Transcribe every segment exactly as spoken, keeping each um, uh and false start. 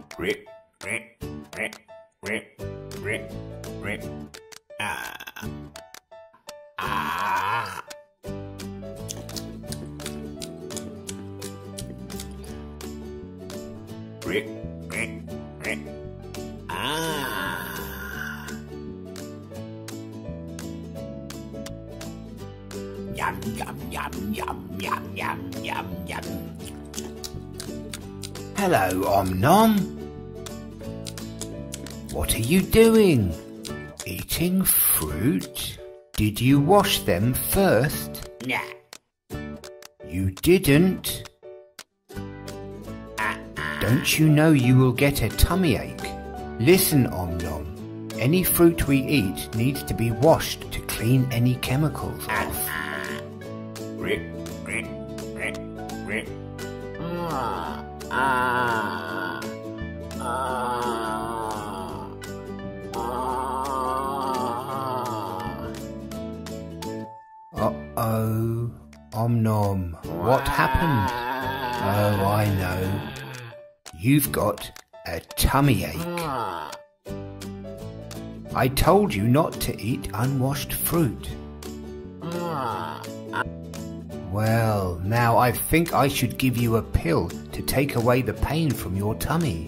Rip, rip, rip, rip, rip, rip. Ah. Ah. Rip, rip, rip. Ah. Yum, yum, yum, yum, yum, yum, yum, yum. Hello, Om-Nom. What are you doing? Eating fruit? Did you wash them first? Nah. You didn't? Uh-uh. Don't you know you will get a tummy ache? Listen, Om-Nom. Any fruit we eat needs to be washed to clean any chemicals off. Rip, rip, rip, rip. Ah, ah, ah, ah. Uh-oh. Om-Nom, what happened? Oh, I know. You've got a tummy ache. I told you not to eat unwashed fruit. Well, now I think I should give you a pill to take away the pain from your tummy.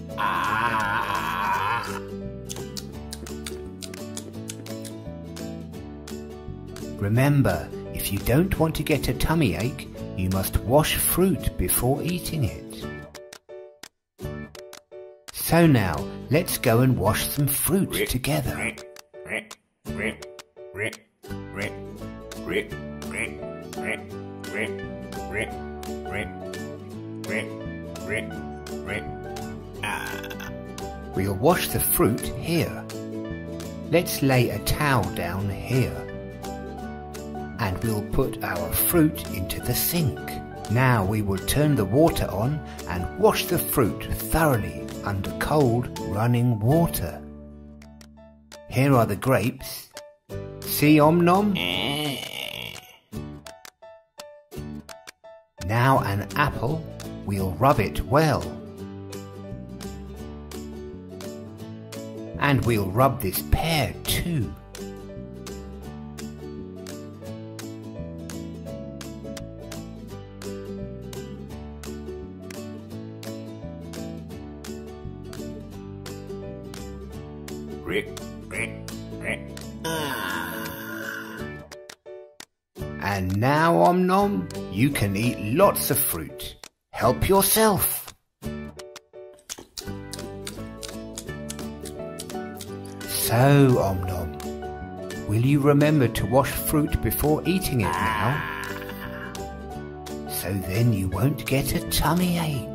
Remember, if you don't want to get a tummy ache, you must wash fruit before eating it. So now, let's go and wash some fruit Rip, together. Rip, rip, rip, rip, rip, rip, rip, rip, rip, rip, rip, rip, rip, rip. Ah. We'll wash the fruit here. Let's lay a towel down here. And we'll put our fruit into the sink. Now we will turn the water on and wash the fruit thoroughly under cold running water. Here are the grapes. See, Om-Nom? Now an apple. We'll rub it well. And we'll rub this pear too. Rip, rip, rip. Ah. And now, Om-Nom, you can eat lots of fruit. Help yourself. So, Om-Nom, will you remember to wash fruit before eating it now? So then you won't get a tummy ache.